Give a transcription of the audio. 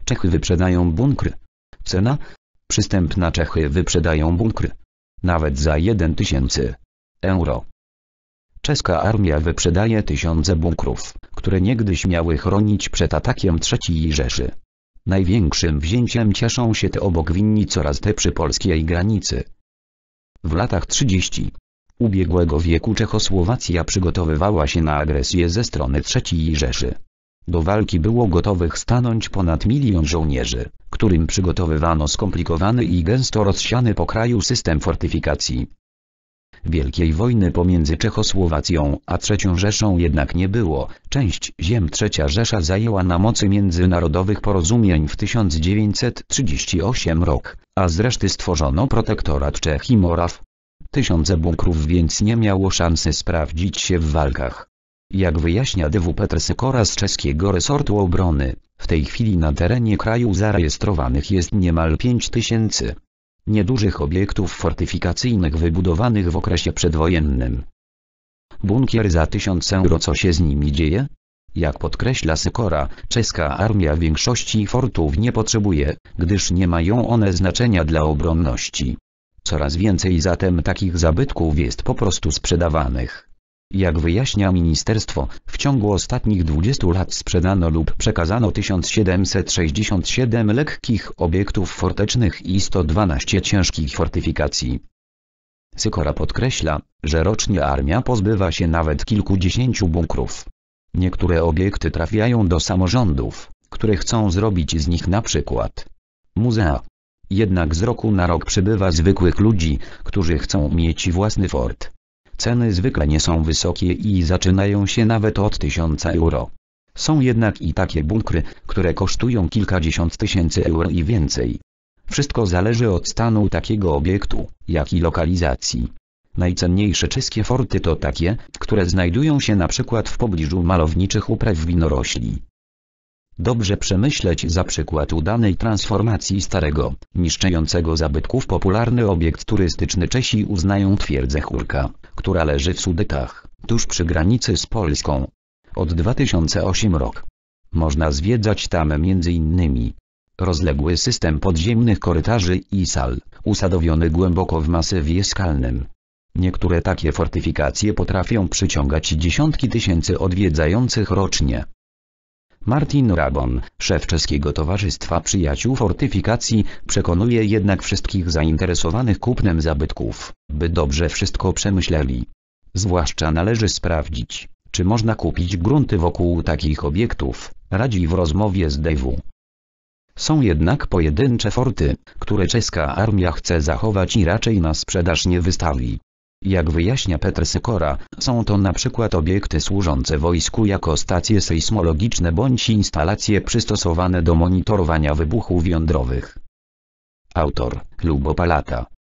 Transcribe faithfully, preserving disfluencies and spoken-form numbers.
Czechy wyprzedają bunkry. Cena? Przystępna. Czechy wyprzedają bunkry. Nawet za jeden tysięcy euro. Czeska armia wyprzedaje tysiące bunkrów, które niegdyś miały chronić przed atakiem trzeciej Rzeszy. Największym wzięciem cieszą się te obok winnic oraz te przy polskiej granicy. W latach trzydziestych ubiegłego wieku Czechosłowacja przygotowywała się na agresję ze strony trzeciej Rzeszy. Do walki było gotowych stanąć ponad milion żołnierzy, którym przygotowywano skomplikowany i gęsto rozsiany po kraju system fortyfikacji. Wielkiej wojny pomiędzy Czechosłowacją a trzecią Rzeszą jednak nie było. Część ziem trzecia Rzesza zajęła na mocy międzynarodowych porozumień w tysiąc dziewięćset trzydziestym ósmym rok, a z reszty stworzono protektorat Czech i Moraw. Tysiące bunkrów więc nie miało szansy sprawdzić się w walkach. Jak wyjaśnia D W Petr Sykora z czeskiego resortu obrony, w tej chwili na terenie kraju zarejestrowanych jest niemal pięć tysięcy niedużych obiektów fortyfikacyjnych wybudowanych w okresie przedwojennym. Bunkier za tysiąc euro. Co się z nimi dzieje? Jak podkreśla Sykora, czeska armia większości fortów nie potrzebuje, gdyż nie mają one znaczenia dla obronności. Coraz więcej zatem takich zabytków jest po prostu sprzedawanych. Jak wyjaśnia ministerstwo, w ciągu ostatnich dwudziestu lat sprzedano lub przekazano tysiąc siedemset sześćdziesiąt siedem lekkich obiektów fortecznych i sto dwanaście ciężkich fortyfikacji. Sykora podkreśla, że rocznie armia pozbywa się nawet kilkudziesięciu bunkrów. Niektóre obiekty trafiają do samorządów, które chcą zrobić z nich na przykład muzea. Jednak z roku na rok przybywa zwykłych ludzi, którzy chcą mieć własny fort. Ceny zwykle nie są wysokie i zaczynają się nawet od tysiąca euro. Są jednak i takie bunkry, które kosztują kilkadziesiąt tysięcy euro i więcej. Wszystko zależy od stanu takiego obiektu, jak i lokalizacji. Najcenniejsze czeskie forty to takie, które znajdują się na przykład w pobliżu malowniczych upraw winorośli. Dobrze przemyśleć za przykład udanej transformacji starego, niszczącego zabytków popularny obiekt turystyczny. Czesi uznają twierdzę Chórka, która leży w Sudetach, tuż przy granicy z Polską. Od dwa tysiące ósmego roku. Można zwiedzać tam między innymi rozległy system podziemnych korytarzy i sal, usadowiony głęboko w masywie skalnym. Niektóre takie fortyfikacje potrafią przyciągać dziesiątki tysięcy odwiedzających rocznie. Martin Rabon, szef czeskiego Towarzystwa Przyjaciół Fortyfikacji, przekonuje jednak wszystkich zainteresowanych kupnem zabytków, by dobrze wszystko przemyśleli. Zwłaszcza należy sprawdzić, czy można kupić grunty wokół takich obiektów, radzi w rozmowie z D W. Są jednak pojedyncze forty, które czeska armia chce zachować i raczej na sprzedaż nie wystawi. Jak wyjaśnia Petr Sykora, są to na przykład obiekty służące wojsku jako stacje sejsmologiczne bądź instalacje przystosowane do monitorowania wybuchów jądrowych. Autor: Lubo Palata.